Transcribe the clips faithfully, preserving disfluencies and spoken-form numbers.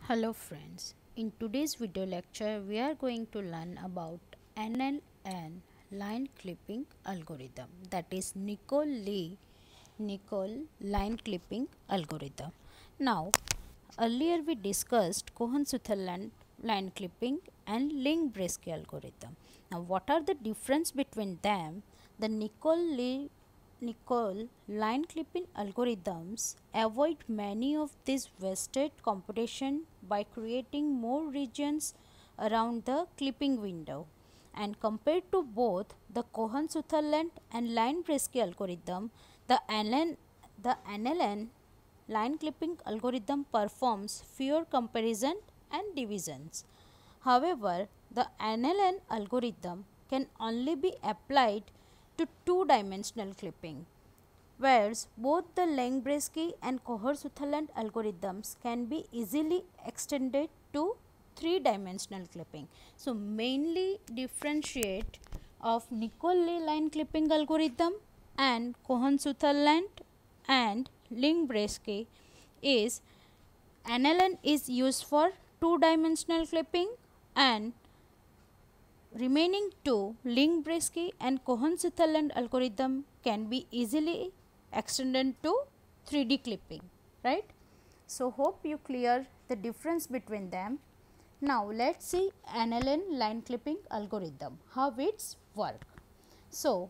Hello friends, in today's video lecture we are going to learn about N L N line clipping algorithm, that is Nichols-Lee Nichols line clipping algorithm. Now earlier we discussed Cohen-Sutherland line clipping and Link-Bresky algorithm. Now what are the difference between them? The Nichols-Lee Nichols line clipping algorithms avoid many of these wasted computation by creating more regions around the clipping window. And compared to both the Cohen-Sutherland and Link-Bresky algorithm, the N L N, the N L N line clipping algorithm performs fewer comparison and divisions. However, the N L N algorithm can only be applied to two-dimensional clipping, whereas both the Link-Bresky and Cohen-Sutherland algorithms can be easily extended to three-dimensional clipping. So, mainly differentiate of Nichols-Lee line clipping algorithm and Cohen-Sutherland and Link-Bresky is N L N is used for two-dimensional clipping and remaining two, Link-Bresky and Cohen-Sutherland algorithm can be easily extended to three D clipping, right? So, hope you clear the difference between them. Now, let us see N L N line clipping algorithm, how it's work. So,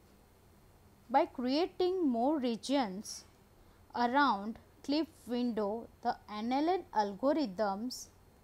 by creating more regions around clip window, the N L N algorithms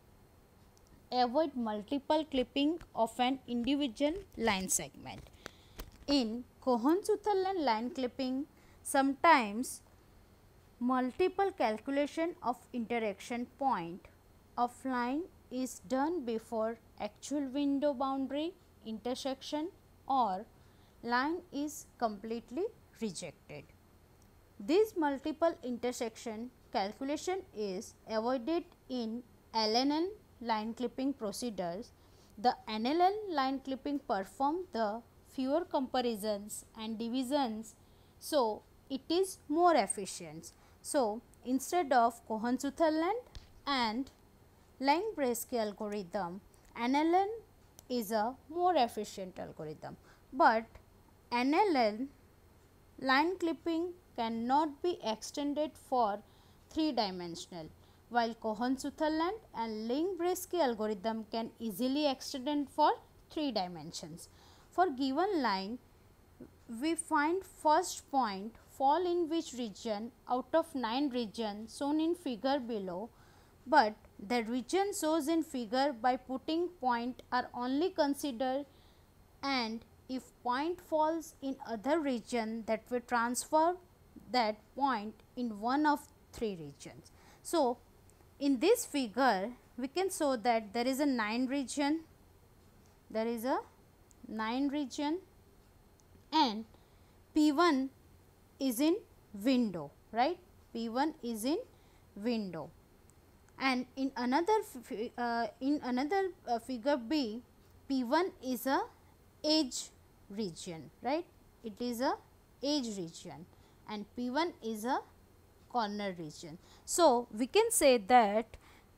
avoid multiple clipping of an individual line segment. In Cohen-Sutherland line clipping, sometimes multiple calculation of interaction point of line is done before actual window boundary intersection or line is completely rejected. This multiple intersection calculation is avoided in L N N line clipping procedures. The N L N line clipping perform the fewer comparisons and divisions, so it is more efficient. So, instead of Cohen-Sutherland and Link-Bresky algorithm, N L N is a more efficient algorithm, but N L N line clipping cannot be extended for three dimensional, while Cohen-Sutherland and Link-Bresky algorithm can easily extend for three dimensions. For given line, we find first point fall in which region out of nine regions shown in figure below, but the region shows in figure by putting point are only considered, and if point falls in other region, that will transfer that point in one of three regions. So, in this figure we can show that there is a nine region, there is a nine region and P one is in window, right? P one is in window, and in another uh, in another uh, figure B, P one is a edge region, right? It is a edge region and P one is a corner region. So, we can say that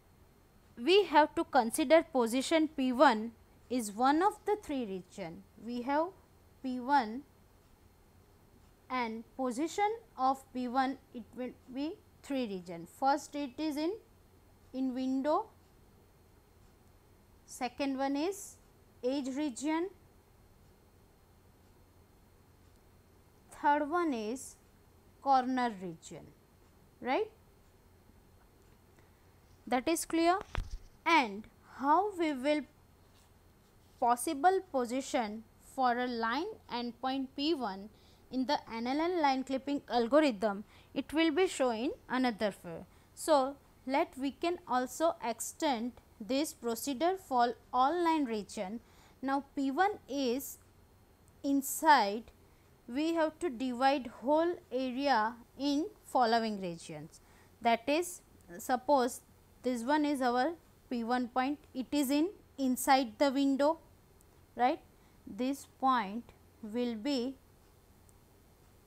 we have to consider position P one is one of the three region. We have P one and position of P one, it will be three region. First it is in in window, second one is edge region, third one is corner region, right? That is clear. And how we will possible position for a line endpoint P one in the N L N line clipping algorithm, it will be shown another way. So, let we can also extend this procedure for all line region. Now, P one is inside, we have to divide whole area in following regions. That is, suppose this one is our P one point, it is in inside the window, right? This point will be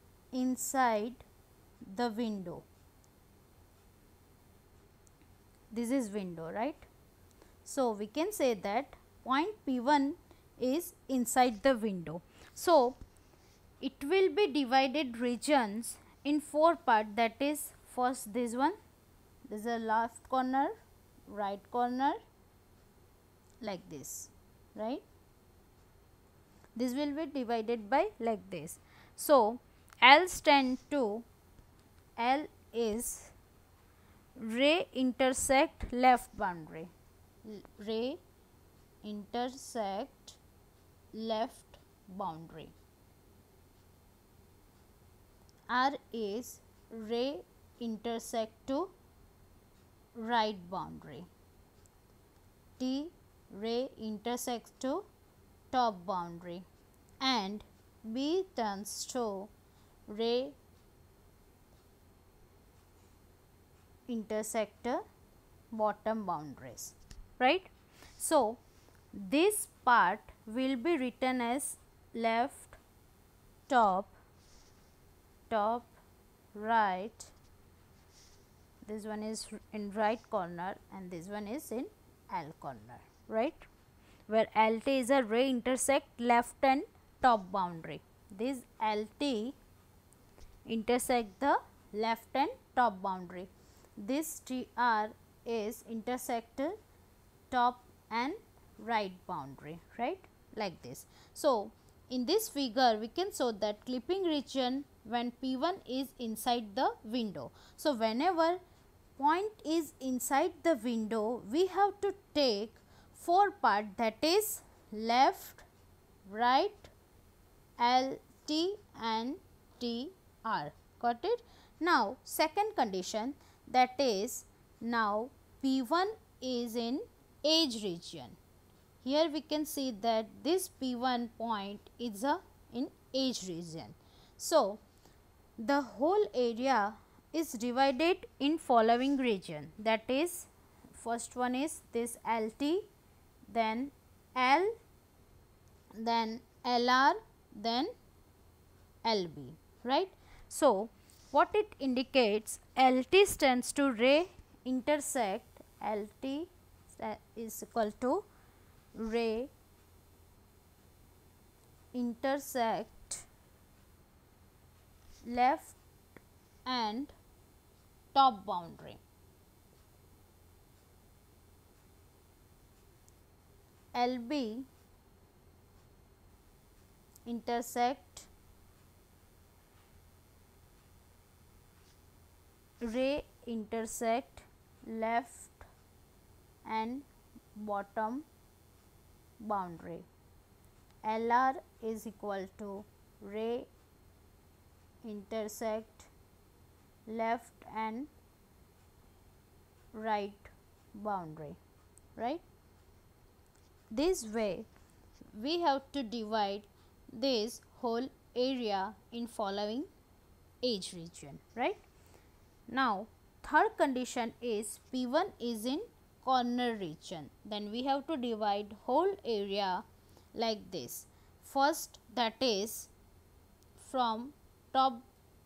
inside the window. this is window, right? So, we can say that point P one is inside the window. So, it will be divided regions in four parts, that is first this one, this is a left corner, right corner, like this, right? This will be divided by like this. So, L stand to L is ray intersect left boundary, ray intersect left boundary. R is ray intersect to right boundary. T ray intersects to top boundary, and B turns to ray intersect bottom boundaries, right? So, this part will be written as left, top, top, right, this one is in right corner and this one is in L corner, right, where L T is a ray intersect left and top boundary. This L T intersect the left and top boundary. This T R is intersect top and right boundary, right, like this. So, in this figure we can show that clipping region when P one is inside the window. So, whenever point is inside the window, we have to take four part, that is left, right, L, T and T R. Got it? Now, second condition, that is now P one is in edge region. Here we can see that this P one point is a in edge region. So, the whole area is divided in following region, that is first one is this L T, then L, then L R, then L B, right. So, what it indicates, L T stands to ray intersect, L T is equal to ray intersect left and top boundary. L B intersect ray intersect left and bottom boundary. L R is equal to ray intersect left and right boundary, right. This way we have to divide this whole area in following edge region, right. Now, third condition is P one is in corner region, then we have to divide whole area like this. First, that is from top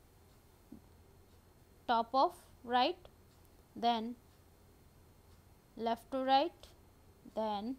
top of right, then left to right, then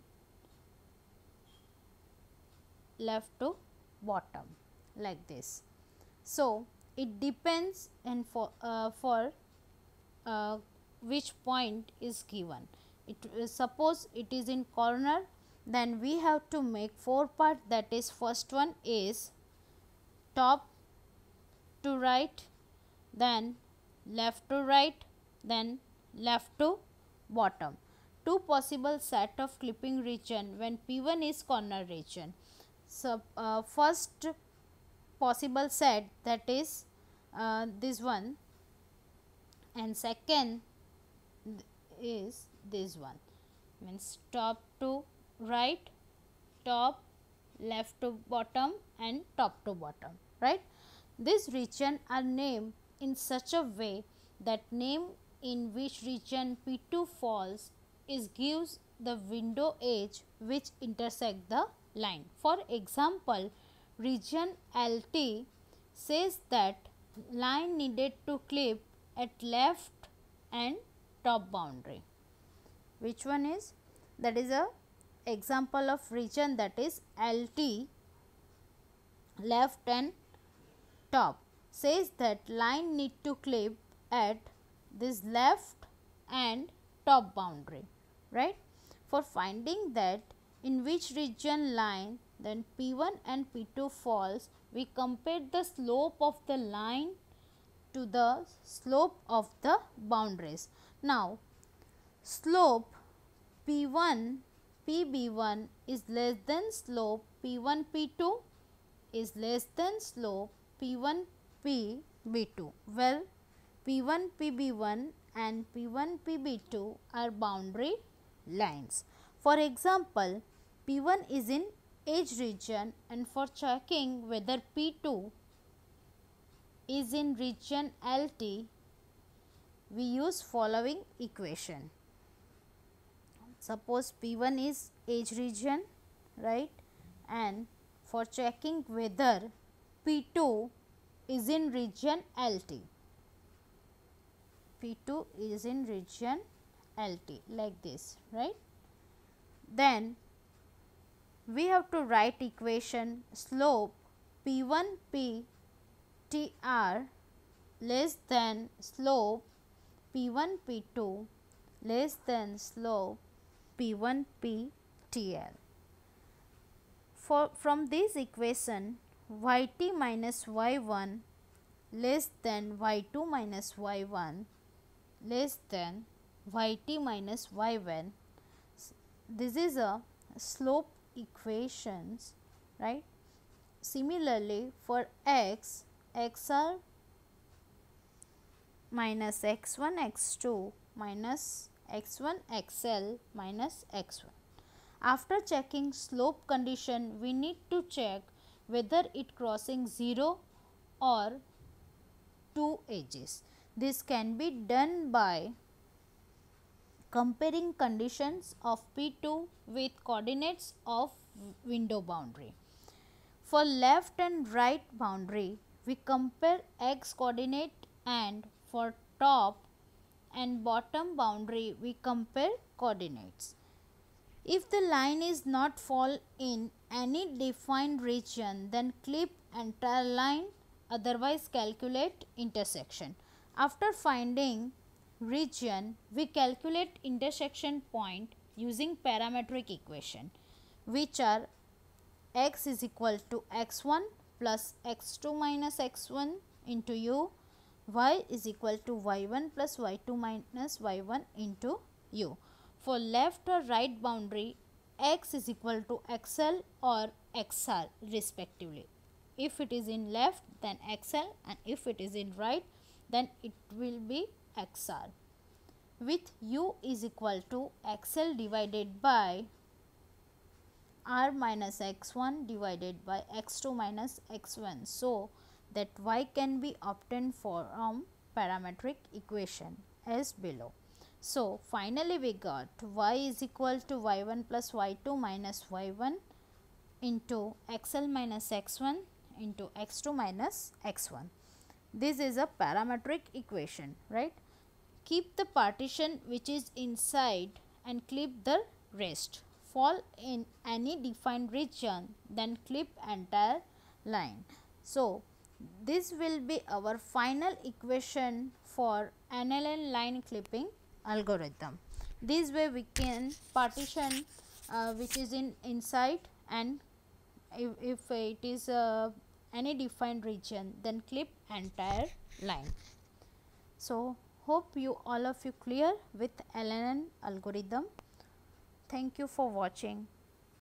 left to bottom, like this. So, it depends and for uh, for uh, which point is given. It uh, suppose it is in corner, then we have to make four part, that is first one is top to right, then left to right, then left to bottom. Two possible set of clipping region when P one is corner region. So, uh, first possible set, that is uh, this one, and second is this one, means top to right, top, left to bottom and top to bottom, right. These region are named in such a way that name in which region P two falls is gives the window edge which intersect the line. For example, region L T says that line needed to clip at left and top boundary. Which one is? That is a example of region, that is L T, left and top. Says that line need to clip at this left and top boundary, right? For finding that in which region line then P one and P two falls, we compare the slope of the line to the slope of the boundaries. Now, slope P one P B one is less than slope P one P two is less than slope P one P B two. Well, P one P B one and P one P B two are boundary lines. For example, P one is in edge region, and for checking whether P two is in region L T, we use following equation. Suppose P one is edge region, right, and for checking whether P two is in region L T. P two is in region L T, like this, right. Then we have to write equation slope P one P T R less than slope P one P two less than slope P one P T L. For from this equation, y t minus y one less than y two minus y one less than y t minus y one. This is a slope equations, right. Similarly, for x, xr minus x one x two minus x one xl minus x one. After checking slope condition, we need to check whether it crossing zero or two edges. This can be done by comparing conditions of P two with coordinates of window boundary. For left and right boundary, we compare x coordinate, and for top and bottom boundary, we compare coordinates. If the line is not fall in any defined region, then clip entire line, otherwise calculate intersection. After finding region, we calculate intersection point using parametric equation, which are x is equal to x one plus x two minus x one into u, y is equal to y one plus y two minus y one into u. For left or right boundary, x is equal to xl or xr respectively. If it is in left, then xl, and if it is in right, then it will be xr, with u is equal to xl divided by r minus x one divided by x two minus x one. So, that y can be obtained from parametric equation as below. So, finally we got y is equal to y one plus y two minus y one into xl minus x one into x two minus x one. This is a parametric equation, right. Keep the partition which is inside and clip the rest. Fall in any defined region, then clip entire line. So, this will be our final equation for N L N line clipping algorithm. This way we can partition uh, which is in inside, and if, if it is uh, any defined region, then clip entire line. So, hope you all of you clear with L N N algorithm. Thank you for watching.